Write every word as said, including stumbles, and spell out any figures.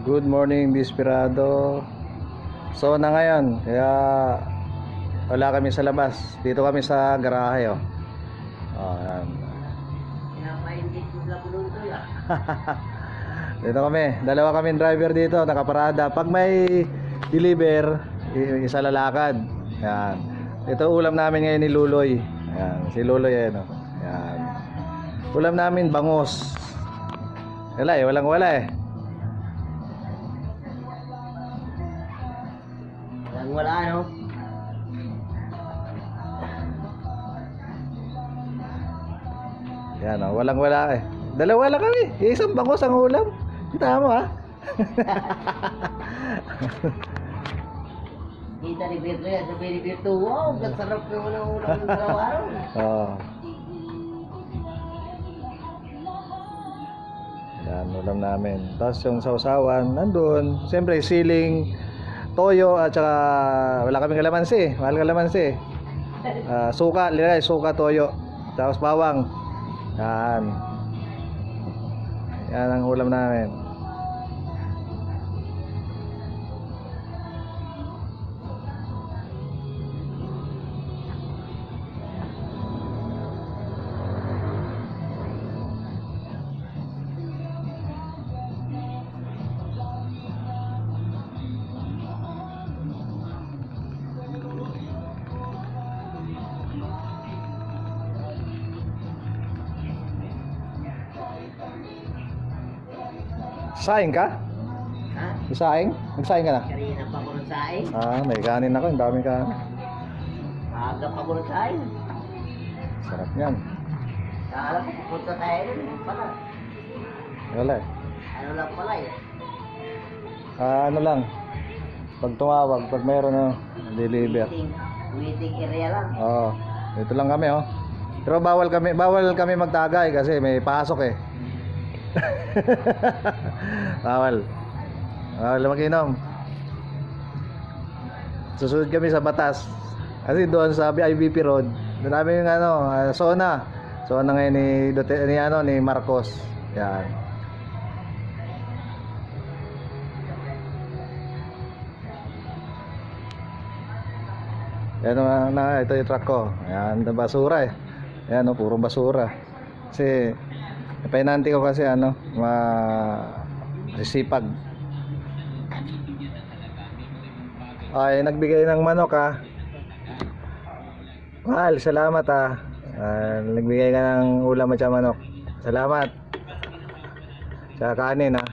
Good morning, Bisperado. So na ngayon, kaya wala kami sa labas. Dito kami sa garahe, oh. Oh, yan. Dito kami, dalawa kaming driver dito, nakaparada. Pag may deliver, isa lalakad. Yan. Ito ulam namin ngayon ni Luloy. Yan, si Luloy yan, oh. Yan. Ulam namin bangus. Wala eh, walang wala eh. Walang wala, no? Yan, oh, walang wala eh. Dalawa lang kami, isang bangus ang ulam. Kita mo, ha? Kita ni Birto yan, sabi ni Birto, wow, kasarap naman ang ulam ng araw-araw. Oo. Yan, ulam namin. Tapos yung sausawan, nandun. Siyempre, siling, toyo, at saka wala kaming kalamansi. Mahal kalamansi. Uh, suka, lilay, suka, toyo. Tapos bawang. Yan. Yan ang ulam namin. Saing ka? Ha? Saing? Nagsaing ka na? Kanina pa ko ng saing. Ah, may kanin ako. Ang daming kanin. Aga pa ko ng saing. Sarap yan. Kala ko pupunta tayo rin pala. Wala eh. Ano lang pala eh. Ah, ano lang. Pag tumawag, pag mayroon na deliver. Waiting, waiting area lang. Oo. Dito lang kami, oh. Pero bawal kami, bawal kami magtagay kasi may pasok eh. Bawal. Bawal mag-inom. Susunod kami sa batas. Kasi doon sa I B P Road, doon namin yung ano, uh, zona. Zona ngayon ni Duterte, ni ano, ni Marcos. Yan. Yan na, na ito yung truck ko. Yan, basura eh. Yan, oh, puro basura. Kasi painanti ko kasi ano, ma sisipag. Ay, nagbigay ng manok, ha. Mahal, salamat, ha. Uh, nagbigay ka ng ulam at manok. Salamat. Sa kanin, ha.